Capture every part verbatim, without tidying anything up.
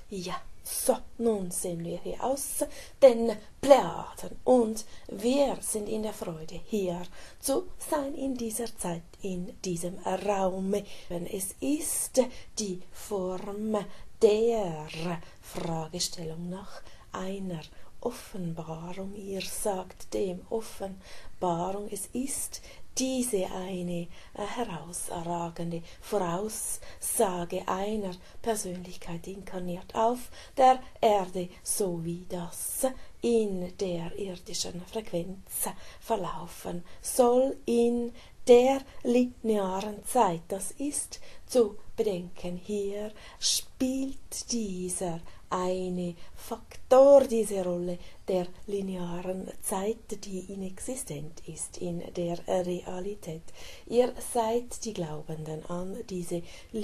Ja, so, nun sind wir hier aus den Plejaden und wir sind in der Freude, hier zu sein in dieser Zeit, in diesem Raum. Es ist die Form der Fragestellung nach einer Offenbarung. Ihr sagt dem Offenbarung, es ist diese eine äh, herausragende Voraussage einer Persönlichkeit inkarniert auf der Erde, so wie das in der irdischen Frequenz verlaufen soll, in der linearen Zeit. Das ist zu bedenken. Hier spielt dieser eine Faktor, diese Rolle der linearen Zeit, die inexistent ist in der Realität. Ihr seid die Glaubenden an diese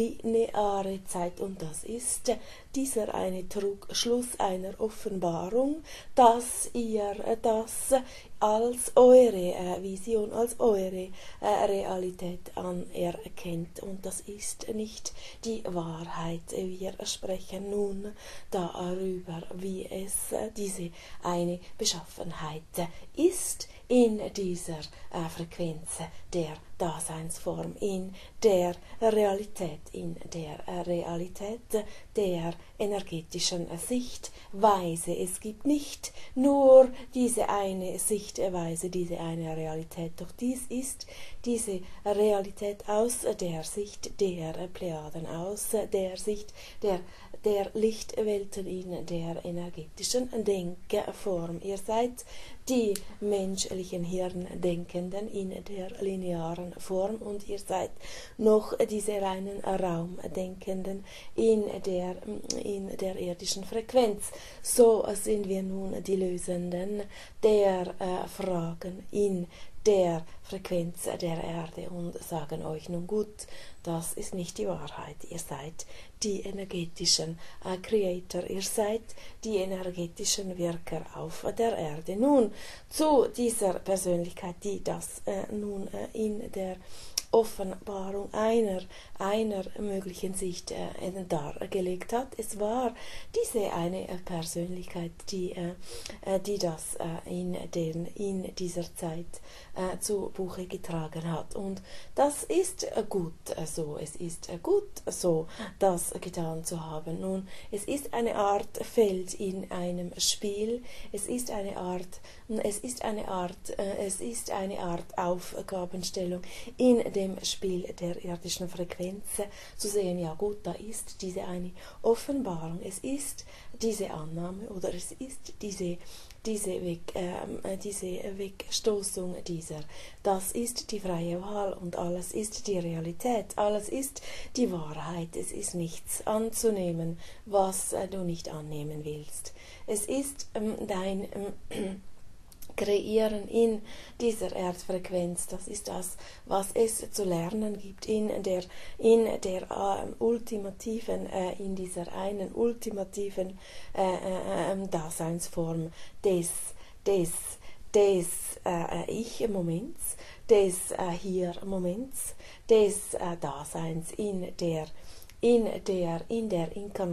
lineare Zeit und das ist dieser eine Trugschluss einer Offenbarung, dass ihr das als eure äh, Vision, als eure äh, Realität anerkennt und das ist nicht die Wahrheit. Wir sprechen nun darüber, wie es äh, diese eine Beschaffenheit ist in dieser äh, Frequenz der Daseinsform, in der Realität, in der äh, Realität der energetischen Sichtweise. Es gibt nicht nur diese eine Sichtweise, diese eine Realität, doch dies ist diese Realität aus der Sicht der Plejaden, aus der Sicht der, der Lichtwelten in der energetischen Denkform. Ihr seid die menschlichen Hirndenkenden in der linearen Form und ihr seid noch diese reinen Raumdenkenden in der, in der irdischen Frequenz. So sind wir nun die Lösenden der äh, Fragen in der Frequenz der Erde und sagen euch nun gut, das ist nicht die Wahrheit. Ihr seid die energetischen äh, Creator, ihr seid die energetischen Wirker auf der Erde. Nun zu dieser Persönlichkeit, die das äh, nun äh, in der Offenbarung einer, einer möglichen Sicht äh, dargelegt hat. Es war diese eine äh, Persönlichkeit, die, äh, die das äh, in, den, in dieser Zeit äh, zu Buche getragen hat. Und das ist äh, gut äh, so. Es ist äh, gut so, das getan zu haben. Nun, es ist eine Art Feld in einem Spiel. Es ist eine Art, es ist eine Art, äh, es ist eine Art Aufgabenstellung in dem Spiel der irdischen Frequenz zu sehen, ja gut, da ist diese eine Offenbarung, es ist diese Annahme oder es ist diese, diese, Weg, äh, diese Wegstoßung dieser. Das ist die freie Wahl und alles ist die Realität, alles ist die Wahrheit. Es ist nichts anzunehmen, was äh, du nicht annehmen willst. Es ist ähm, dein ähm, Kreieren in dieser Erdfrequenz, das ist das, was es zu lernen gibt in der, in der äh, ultimativen, äh, in dieser einen ultimativen äh, äh, Daseinsform des, des, des äh, Ich-Moments, des äh, Hier-Moments, des äh, Daseins in der in der, in der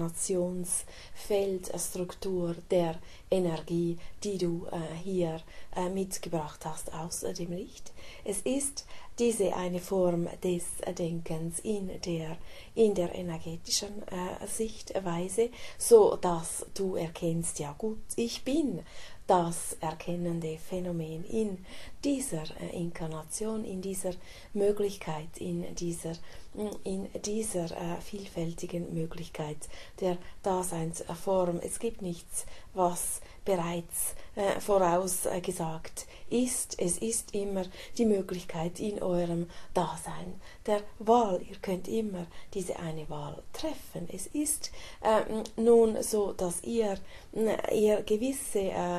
Inkarnationsfeldstruktur der Energie, die du äh, hier äh, mitgebracht hast aus äh, dem Licht. Es ist diese eine Form des äh, Denkens in der, in der energetischen äh, Sichtweise, so dass du erkennst, ja gut, ich bin das erkennende Phänomen in dieser äh, Inkarnation, in dieser Möglichkeit, in dieser, in dieser äh, vielfältigen Möglichkeit der Daseinsform. Es gibt nichts, was bereits äh, vorausgesagt ist. Es ist immer die Möglichkeit in eurem Dasein der Wahl. Ihr könnt immer diese eine Wahl treffen. Es ist äh, nun so, dass ihr, ihr gewisse, äh,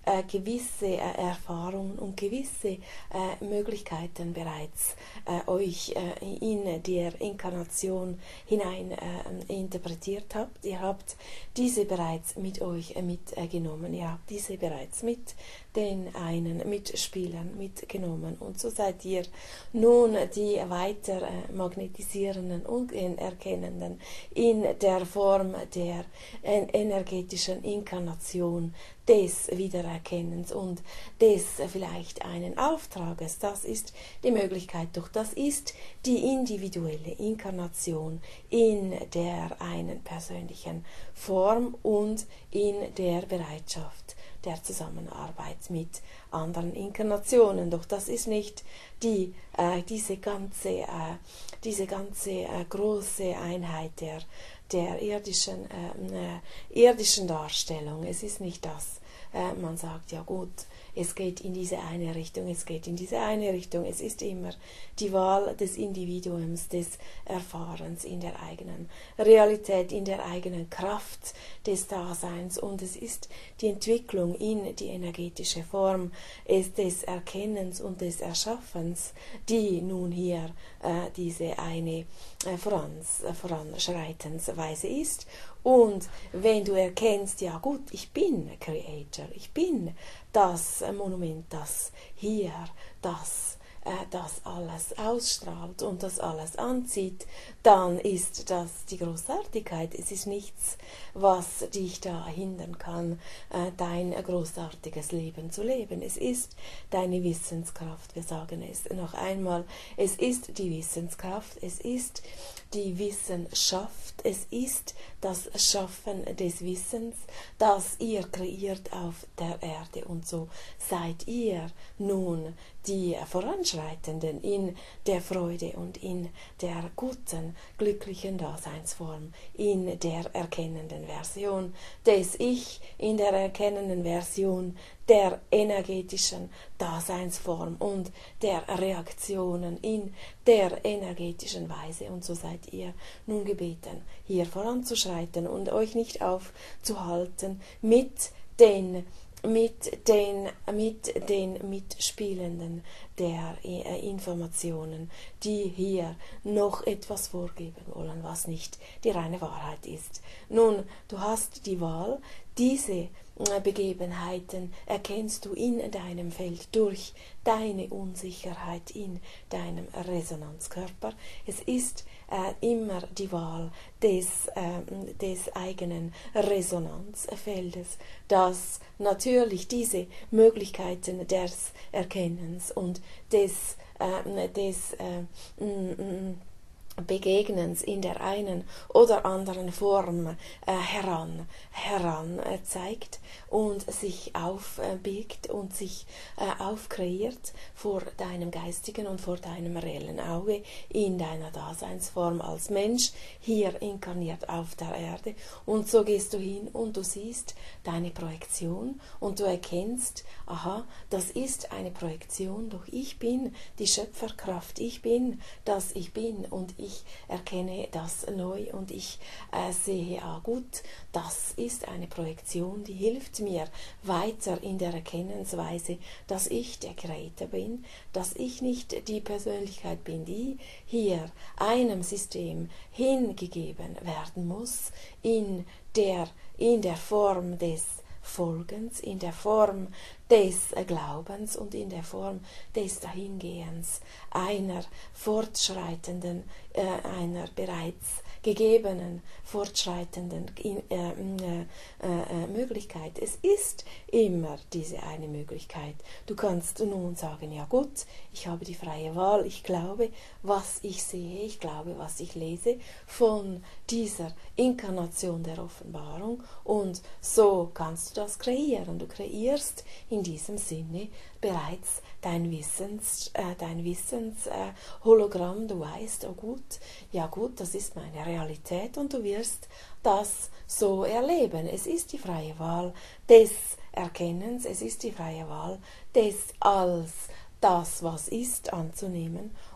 äh, gewisse äh, Erfahrungen und gewisse äh, Möglichkeiten bereits äh, euch äh, in der Inkarnation hinein äh, interpretiert habt. Ihr habt diese bereits mit euch äh, mitgenommen. Ihr habt diese bereits mit den einen Mitspielern mitgenommen. Und so seid ihr nun die weiter äh, magnetisierenden und erkennenden in der Form der äh, energetischen Inkarnation des Wiedererkennens und des vielleicht einen Auftrages. Das ist die Möglichkeit, doch das ist die individuelle Inkarnation in der einen persönlichen Form und in der Bereitschaft der Zusammenarbeit mit anderen Inkarnationen. Doch das ist nicht die, äh, diese ganze, äh, diese ganze äh, große Einheit der, der irdischen, äh, äh, irdischen Darstellung. Es ist nicht das. Äh, man sagt, ja gut, es geht in diese eine Richtung, es geht in diese eine Richtung. Es ist immer die Wahl des Individuums, des Erfahrens in der eigenen Realität, in der eigenen Kraft des Daseins. Und es ist die Entwicklung in die energetische Form des Erkennens und des Erschaffens, die nun hier äh, diese eine äh, Vorans, äh, Voranschreitensweise ist. Und wenn du erkennst, ja gut, ich bin Creator, ich bin das Monument, das hier, das, äh, das alles ausstrahlt und das alles anzieht, dann ist das die Großartigkeit. Es ist nichts, was dich da hindern kann, äh, dein großartiges Leben zu leben. Es ist deine Wissenskraft. Wir sagen es noch einmal, es ist die Wissenskraft, es ist die Wissenschaft, es ist das Schaffen des Wissens, das ihr kreiert auf der Erde. Und so seid ihr nun die Voranschreitenden in der Freude und in der guten, glücklichen Daseinsform, in der erkennenden Version des Ich, in der erkennenden Version der energetischen Daseinsform und der Reaktionen in der energetischen Weise. Und so seid ihr nun gebeten, hier voranzuschreiten und euch nicht aufzuhalten mit den mit den, mit den Mitspielenden der äh, Informationen, die hier noch etwas vorgeben wollen, was nicht die reine Wahrheit ist. Nun, du hast die Wahl, diese äh, Begebenheiten erkennst du in deinem Feld durch deine Unsicherheit in deinem Resonanzkörper. Es ist äh, immer die Wahl des, äh, des eigenen Resonanzfeldes, das natürlich diese Möglichkeiten des Erkennens und des, äh, des äh, m, m, Begegnens in der einen oder anderen Form äh, heran, heran äh, zeigt und sich aufbiegt äh, und sich äh, aufkreiert vor deinem geistigen und vor deinem reellen Auge in deiner Daseinsform als Mensch, hier inkarniert auf der Erde. Und so gehst du hin und du siehst deine Projektion und du erkennst, aha, das ist eine Projektion, doch ich bin die Schöpferkraft, ich bin das Ich Bin und ich Ich erkenne das neu und ich äh, sehe, ah gut, das ist eine Projektion, die hilft mir weiter in der Erkennensweise, dass ich der Creator bin, dass ich nicht die Persönlichkeit bin, die hier einem System hingegeben werden muss, in der, in der Form des Folgens, in der Form des Glaubens und in der Form des Dahingehens einer fortschreitenden, äh, einer bereits gegebenen, fortschreitenden äh, äh, äh, Möglichkeit. Es ist immer diese eine Möglichkeit. Du kannst nun sagen, ja gut, ich habe die freie Wahl, ich glaube, was ich sehe, ich glaube, was ich lese von dieser Inkarnation der Offenbarung und so kannst du das kreieren. Du kreierst in diesem Sinne bereits dein Wissens, äh, dein Wissens äh, Hologramm. Du weißt, oh gut, ja gut, das ist meine Realität und du wirst das so erleben. Es ist die freie Wahl des Erkennens, es ist die freie Wahl des als das, was ist, anzunehmen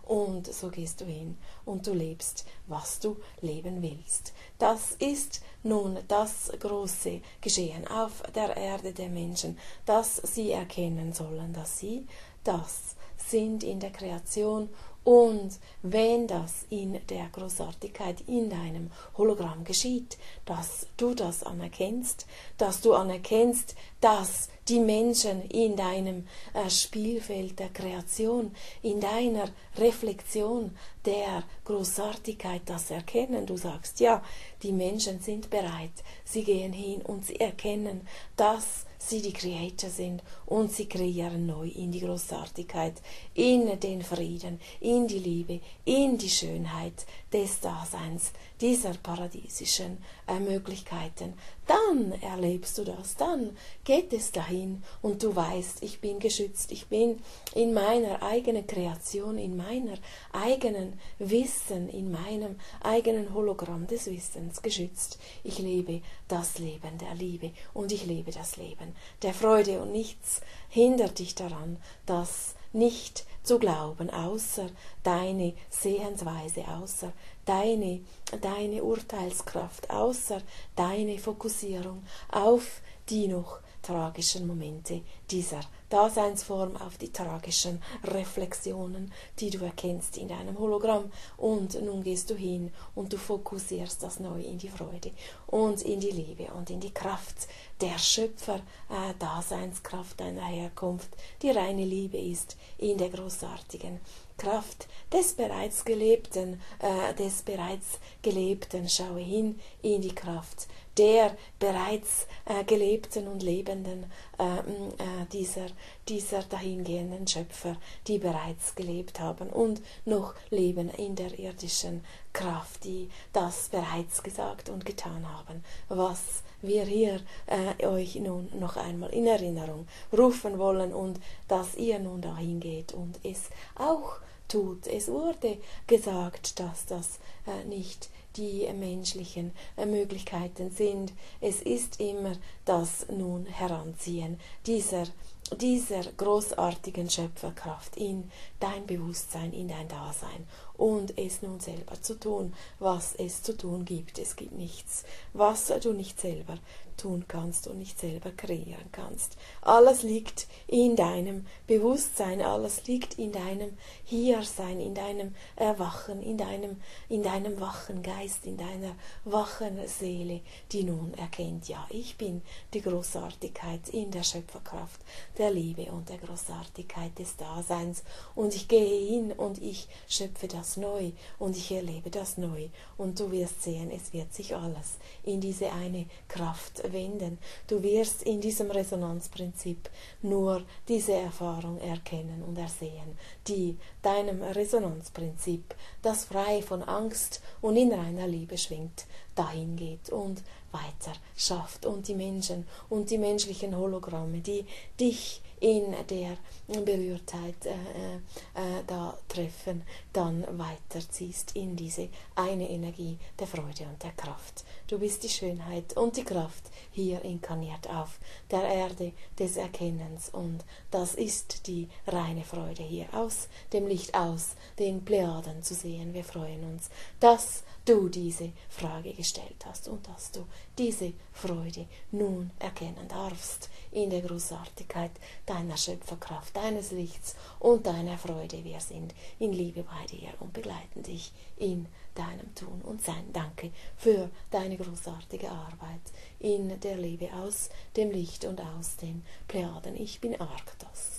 und so gehst du hin und du lebst, was du leben willst. Das ist nun das große Geschehen auf der Erde der Menschen, dass sie erkennen sollen, dass sie das sind in der Kreation. Und wenn das in der Großartigkeit in deinem Hologramm geschieht, dass du das anerkennst, dass du anerkennst, dass die Menschen in deinem äh, Spielfeld der Kreation, in deiner Reflexion der Großartigkeit das erkennen. Du sagst, ja, die Menschen sind bereit, sie gehen hin und sie erkennen, dass sie die Creator sind und sie kreieren neu in die Großartigkeit, in den Frieden, in die Liebe, in die Schönheit des Daseins, dieser paradiesischen äh, Möglichkeiten. Dann erlebst du das, dann geht es dahin und du weißt, ich bin geschützt, ich bin in meiner eigenen Kreation, in meiner eigenen Wissen, in meinem eigenen Hologramm des Wissens geschützt. Ich lebe das Leben der Liebe und ich lebe das Leben der Freude und nichts hindert dich daran, das nicht zu glauben, außer deine Sehensweise, außer deine, deine Urteilskraft, außer deine Fokussierung auf die noch tragischen Momente dieser Daseinsform, auf die tragischen Reflexionen, die du erkennst in deinem Hologramm. Und nun gehst du hin und du fokussierst das neu in die Freude und in die Liebe und in die Kraft der Schöpfer, äh, Daseinskraft deiner Herkunft, die reine Liebe ist, in der großartigen Kraft des bereits Gelebten, äh, des bereits Gelebten. Schaue hin in die Kraft der bereits äh, gelebten und lebenden äh, äh, dieser, dieser dahingehenden Schöpfer, die bereits gelebt haben und noch leben in der irdischen Kraft, die das bereits gesagt und getan haben, was wir hier äh, euch nun noch einmal in Erinnerung rufen wollen und dass ihr nun dahin geht und es auch tut. Es wurde gesagt, dass das äh, nicht die menschlichen äh, Möglichkeiten sind. Es ist immer das nun Heranziehen dieser, dieser großartigen Schöpferkraft in dein Bewusstsein, in dein Dasein und es nun selber zu tun, was es zu tun gibt. Es gibt nichts, was du nicht selber tun kannst und nicht selber kreieren kannst. Alles liegt in deinem Bewusstsein, alles liegt in deinem Hiersein, in deinem Erwachen, in deinem, in deinem wachen Geist, in deiner wachen Seele, die nun erkennt, ja, ich bin die Großartigkeit in der Schöpferkraft, der Liebe und der Großartigkeit des Daseins und ich gehe hin und ich schöpfe das neu und ich erlebe das neu und du wirst sehen, es wird sich alles in diese eine Kraft wenden. Du wirst in diesem Resonanzprinzip nur diese Erfahrung erkennen und ersehen, die deinem Resonanzprinzip, das frei von Angst und in reiner Liebe schwingt, dahin geht und weiter schafft und die Menschen und die menschlichen Hologramme, die dich in der Berührtheit äh, äh, da treffen, dann weiterziehst in diese eine Energie der Freude und der Kraft. Du bist die Schönheit und die Kraft hier inkarniert auf der Erde des Erkennens und das ist die reine Freude hier aus dem Licht, aus den Plejaden zu sehen. Wir freuen uns, dass du diese Frage gestellt hast und dass du diese Freude nun erkennen darfst in der Großartigkeit deiner Schöpferkraft, deines Lichts und deiner Freude. Wir sind in Liebe bei dir und begleiten dich in deinem Tun und Sein. Danke für deine großartige Arbeit in der Liebe aus dem Licht und aus den Plejaden. Ich bin Arktos.